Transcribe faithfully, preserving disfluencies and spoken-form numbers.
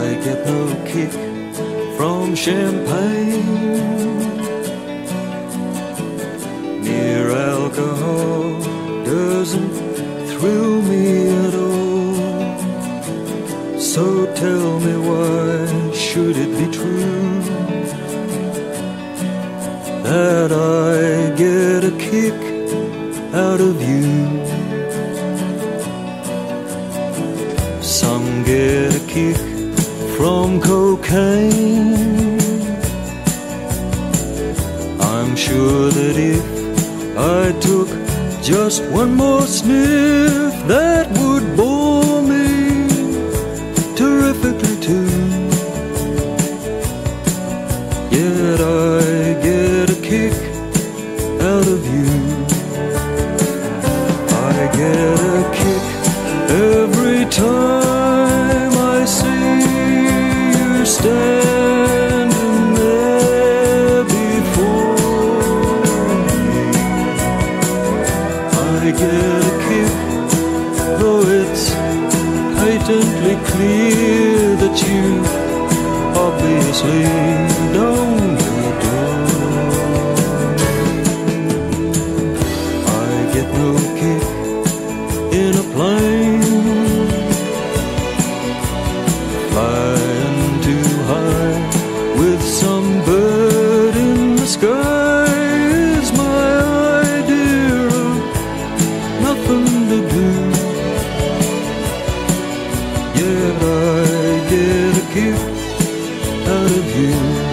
get no kick from champagne. Near alcohol doesn't thrill me at all. So tell me, why should it be true that I get a kick out of you? Some get a kick from cocaine. I'm sure that if I took just one more sniff, that would bore me terrifically too. Yet I get a kick out of you. I get a kick every time I see you standing there before me. I get a kick, though it's patently clear that you obviously don't adore me. I get no kick in a plane, flying too high with some bird in the sky is my idea of nothing to do. Yet I get a kick out of you.